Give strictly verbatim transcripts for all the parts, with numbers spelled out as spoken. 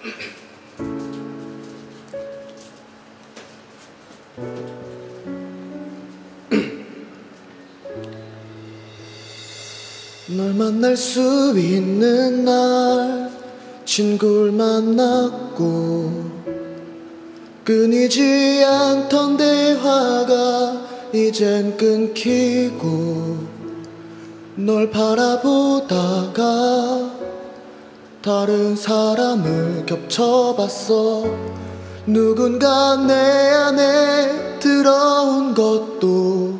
널 만날 수 있는 날 친구를 만났고 끊이지 않던 대화가 이젠 끊기고 널 바라보다가 다른 사람을 겹쳐봤어. 누군가 내 안에 들어온 것도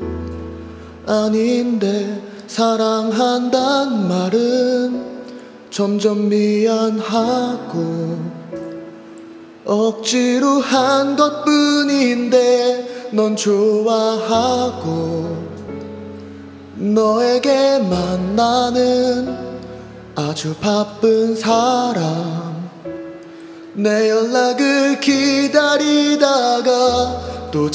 아닌데 사랑한단 말은 점점 미안하고 억지로 한 것뿐인데 넌 좋아하고 너에게만 나는 아주 바쁜 사람. 내 연락을 기다리다가 또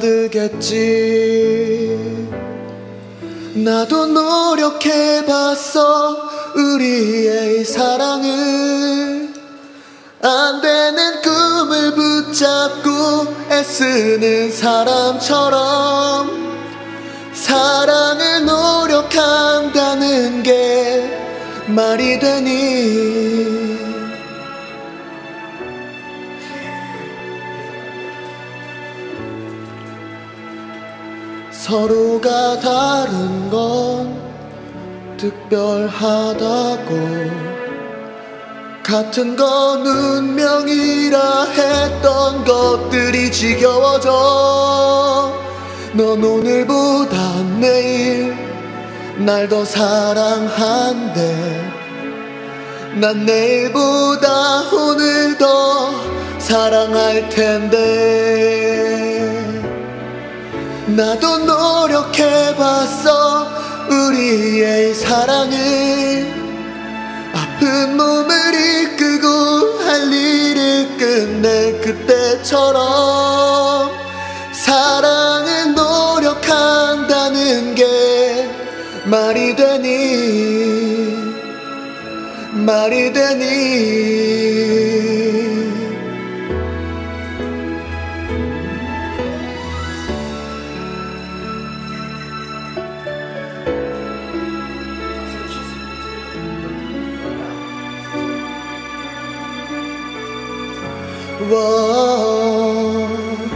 잠들겠지. 나도 노력해봤어 우리의 사랑을. 안 되는 꿈을 붙잡고 애쓰는 사람처럼 사랑을 노력한다는 게 말이 되니. 서로가 다른 건 특별하다고 같은 건 운명이라 했던 것들이 지겨워져. 넌 오늘보다 내일 날 더 사랑한대. 난 내일보다 오늘 더 사랑할 텐데. 나도 노력해봤어 우리의 사랑을. 아픈 몸을 이끌고 할 일을 끝낼 그때처럼 사랑을 노력한다는 게 말이 되니 말이 되니. 와,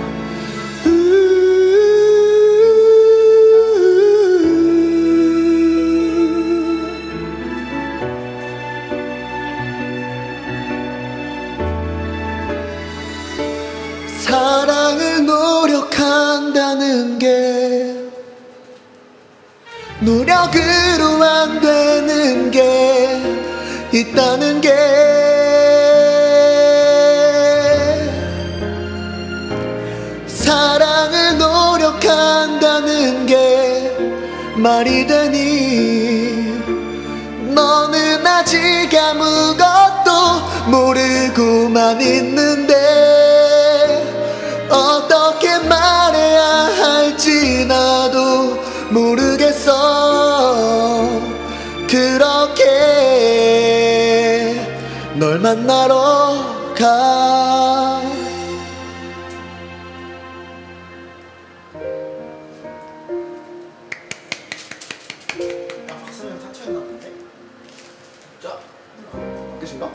사랑을 노력한다는 게 노력으로 안 되는 게 있다는 게. 사랑을 노력한다는 게 말이 되니. 너는 아직 아무것도 모르고만 있는데 어떻게 말해야 할지 나도 모르겠어. 그렇게 널 만나러 가. 박수는 타투였나 본데? 자, 끝인가?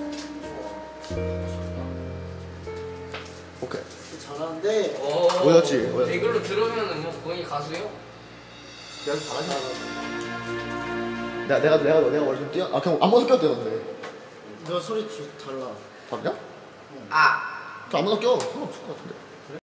오케이. 잘하는데. 뭐였지? 뭐였지? 이걸로 들으면은 뭐 거의 가수요? 내가 잘하지. 내가 내가 내가 내가 원래 좀 뛰어. 아 그냥 아무나 껴도 되는데. 너 소리 좀 달라. 다르냐? 아! 저 아무나 껴. 상관없을 것 같은데.